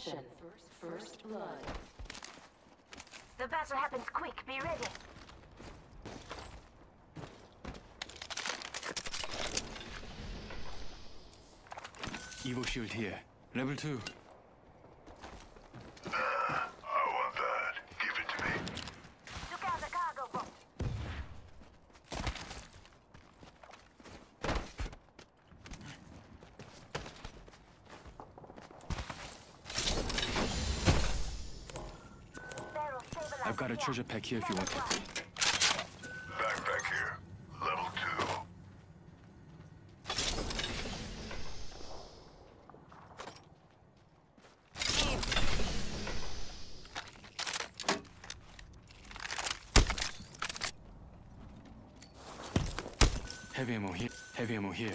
Attention, first blood. The battle happens quick. Be ready. Evo shield here. Level 2. I want that. Give it to me. Took out the cargo boat. Barrel stabilized. I've got a treasure pack here if you want it. Backpack here. Level 2. Heavy ammo here. Heavy ammo here.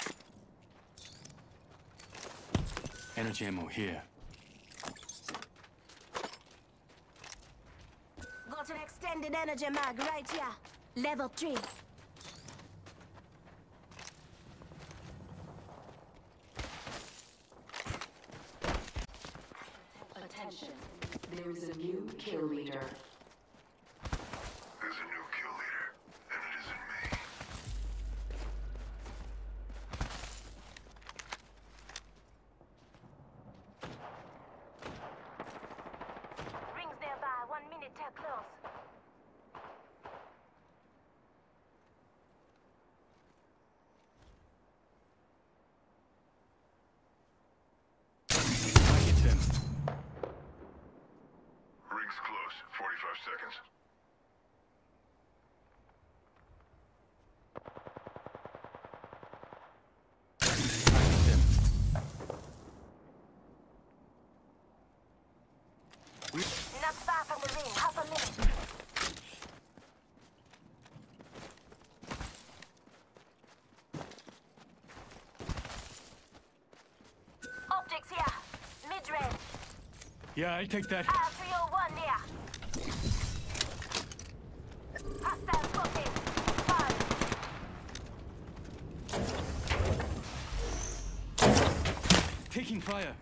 Energy ammo here. Got an extended energy mag right here. Level 3. Attention, there is a new kill leader. There's a new kill leader, and it isn't me. Rings nearby. 1 minute till close. I hit them. Ring's close. 45 seconds. I hit them. Not far from the ring. Half a minute. Optics here. Mid-range. Yeah, I'll take that. R301 near. Hostile spotted. Fire. Taking fire.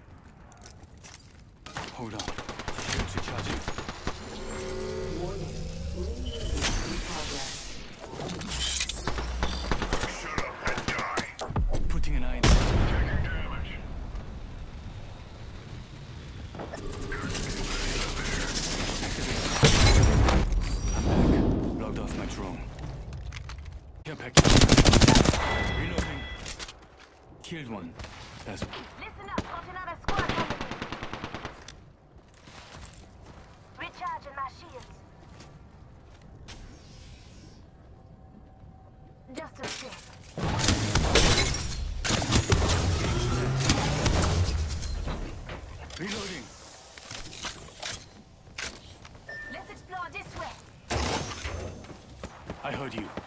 Hold on. Shields recharging. Warning, ring in progress. Shut up and die. Putting an eye in. Taking damage. I'm back. Logged off my drone. Care package. Reloading. Killed one. That's Listen up. Got another squad coming in. Recharging my shields. Just a sec. reloading. Let's explore this way. I heard you.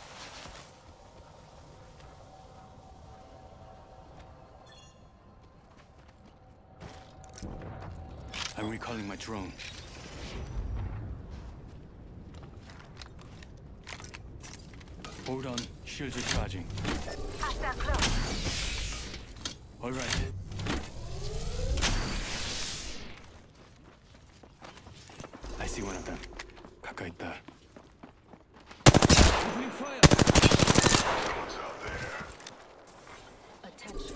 I'm recalling my drone. Hold on, shields recharging. Hostile close. All right. I see one of them. 가까이 있다. Opening fire. Someone's out there. Attention.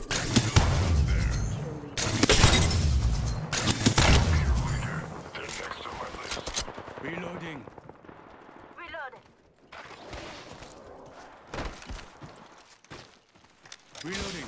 Kill leader. They're next on my list. Reloading. Reloaded. Reloading.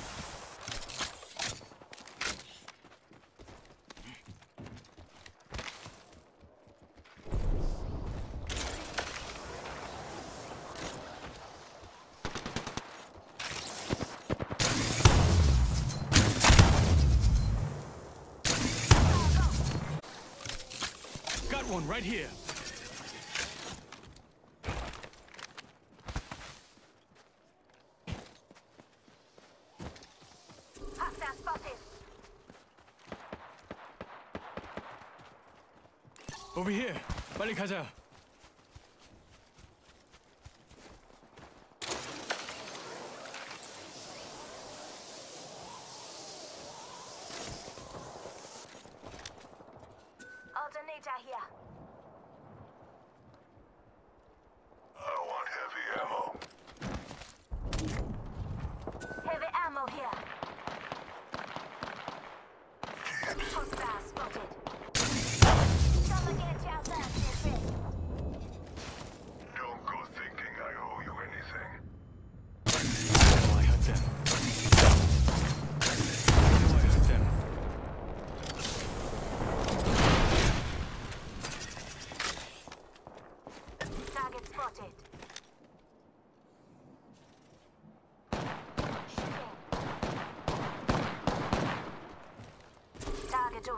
Got one right here. Hostile spotted. Over here. 빨리 가자.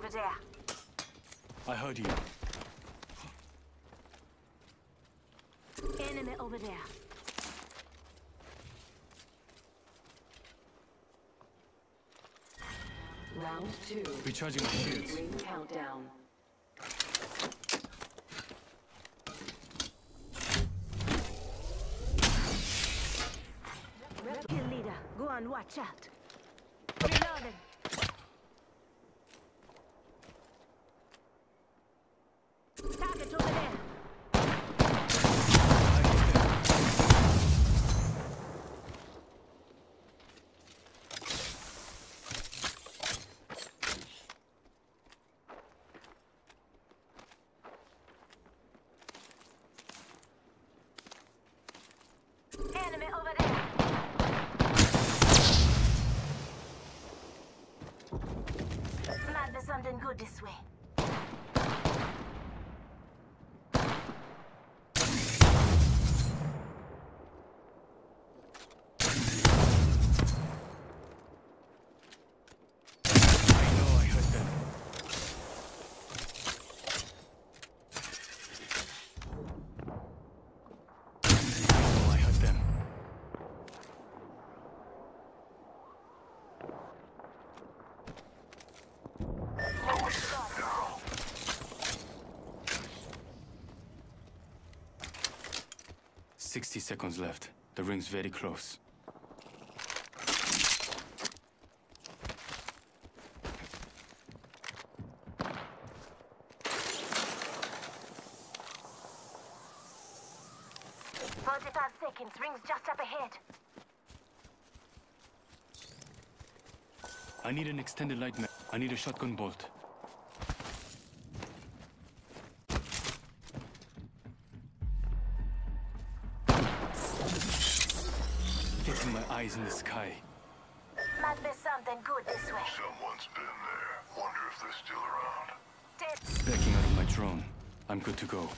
over there. I heard you. Enemy over there. Round 2. Recharging my shields. Ring countdown. Kill leader. Go on, watch out. Reloading. Target over there. Enemy over there. Might be something good this way. I know I heard them. I know I heard them. Now. 60 seconds left. The ring's very close. Seconds. Rings just up ahead. I need an extended light mag. I need a shotgun bolt. Getting my eyes in the sky. Might be something good this way. Someone's been there. Wonder if they're still around. Dead. Backing out of my drone. I'm good to go.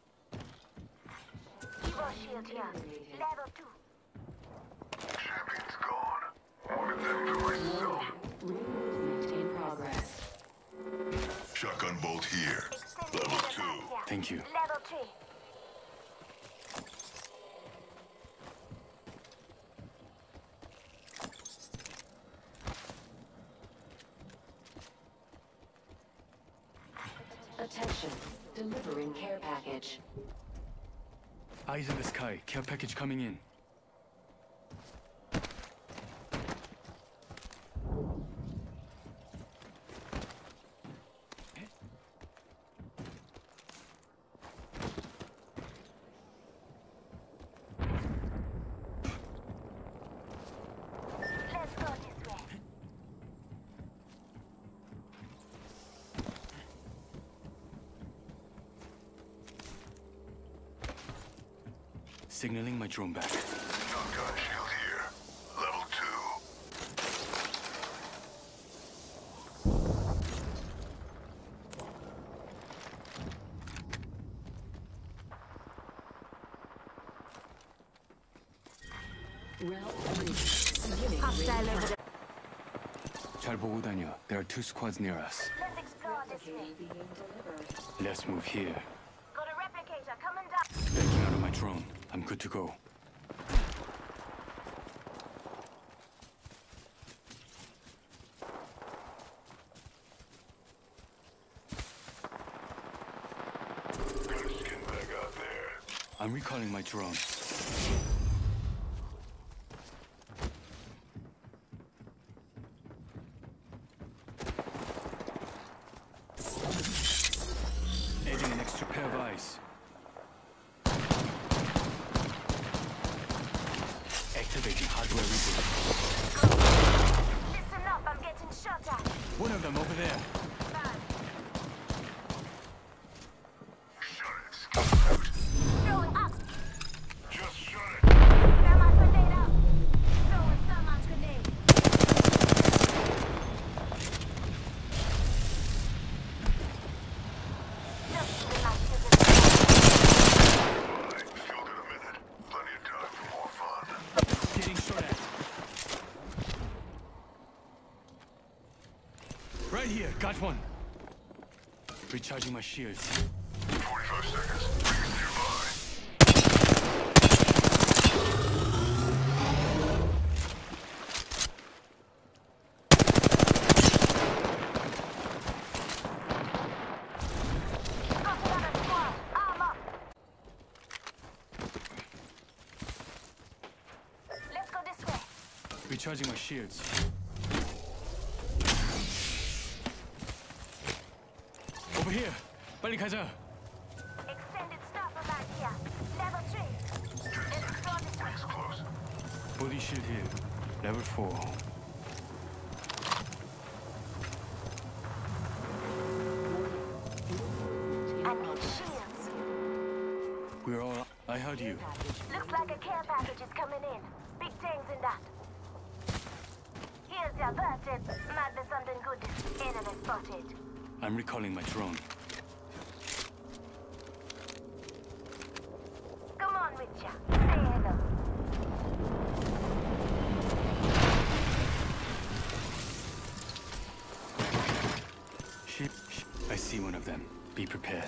Evo shield here. Level 2. Champion's gone. Wanted them to myself. Ring movement in progress. Shotgun bolt here. Extended Level energy 2. here. Thank you. Level 3. Attention. Delivering care package. Eyes in the sky. Care package coming in. Let's go this way. Signaling my drone back. Shotgun shield here. Level 2. Round 3. Beginning Hostile ring over there. 잘 보고 다녀. There are 2 squads near us. Let's explore this way. being delivered. Let's move here. Got a replicator coming down. Backing out of my drone. I'm good to go. Got a skin bag out there. I'm recalling my drone. Adding an extra pair of eyes. Activating hardware reboot. Listen up, I'm getting shot at. One of them over there. Bad. Shut it. Scout out. Throwing up. Just shut it. Thermite grenade out. Throwing thermite grenade. Just the light is Fine. Shield in a minute. Plenty of time for more fun. Getting shot at. Right here. Got one. Recharging my shields. 45 seconds. Rings nearby. Got another squad. Arm up. Let's go this way. Recharging my shields. Over here. 빨리 가자. Extended stopper back here. Level 3. Let's explore this way. Rings close. Body shield here. Level 4. I need shields. We're all... I heard you. Looks like a care package is coming in. Big things in that. Here's your verdict. Might be something good. Enemy spotted. I'm recalling my drone. Come on, Witcher. Say hello. I see one of them. Be prepared.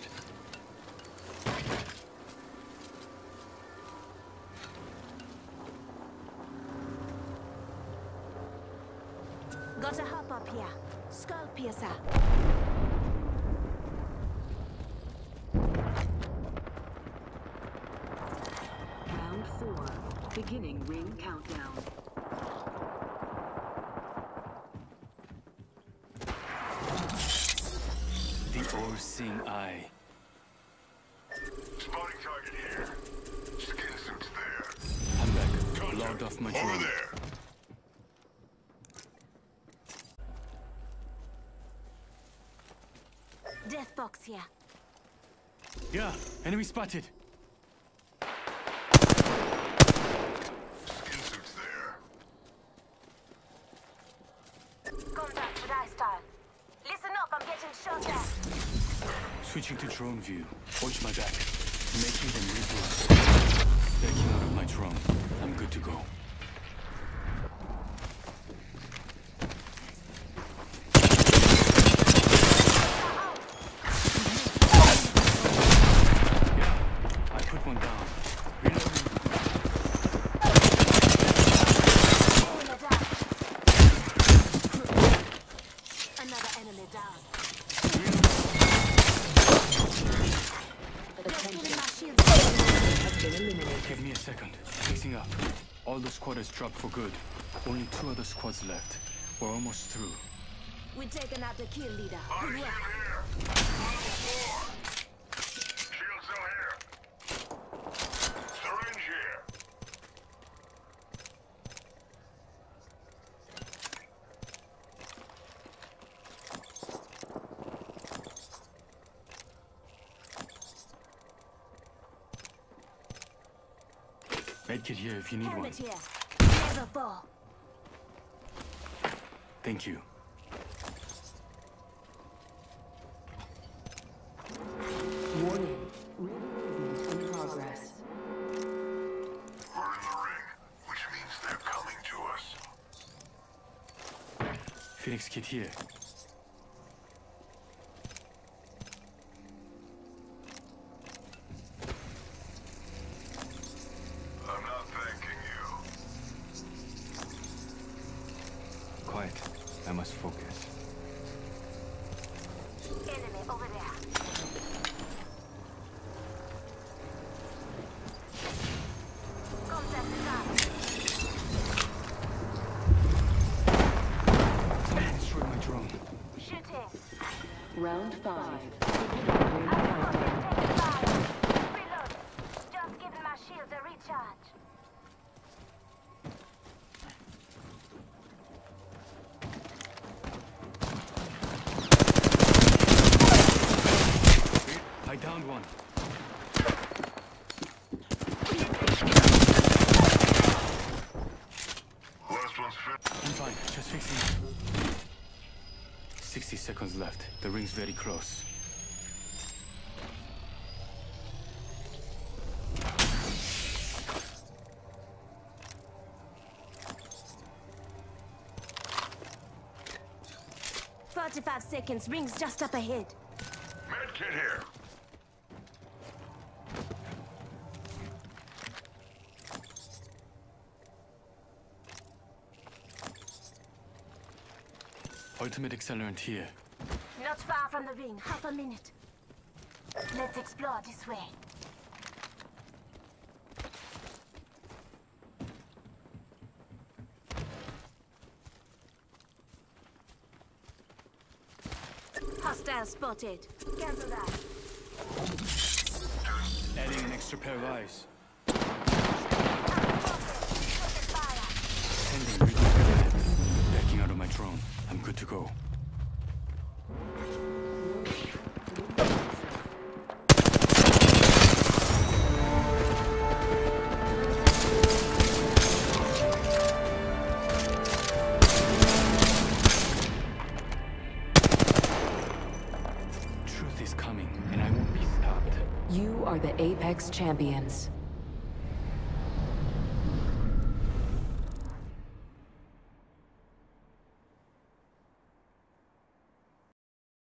Got a hop up here. Skull piercer. Round 4. Beginning ring countdown. The all-seeing eye. Spotting target here. Skin suits there. I'm back. Logged off my Over drone. there. Death box here. Yeah, enemy spotted. Skin suits there. Contact with eye style. Listen up, I'm getting shot at. Switching to drone view. Watch my back. Making them regroup. Backing out of my drone. I'm good to go. Yeah, I put one down. Reloading. Pulling it out. Another enemy down. Just giving my shield. Give me a second. Fixing up. All the squatters dropped for good. Only 2 other squads left. We're almost through. We're taking out the kill leader. Body Good shield work. here. Level 4. Shield cell here. Syringe here. Medkit here if you need one. Helmet here. Never fall. Thank you. Warning. Ring movement in progress. We're in the ring, which means they're coming to us. Phoenix kit here. I'm not thanking you. Quiet. I must focus. Enemy over there. Contact the top. Destroyed my drone. Shooting. Round 5. Taking fire. Reload. Just giving my shields a recharge. I downed one. Last one's fit. I'm fine. Just fixing it. 60 seconds left. The ring's very close. "45 seconds. Rings just up ahead. Med Get here. Ultimate accelerant here. Not far from the ring. Half a minute. Let's explore this way. Hostile spotted. Cancel that. Adding an extra pair of eyes. Pending reading evidence. Backing out of my drone. I'm good to go. Truth is coming, and I won't be stopped. You are the Apex champions.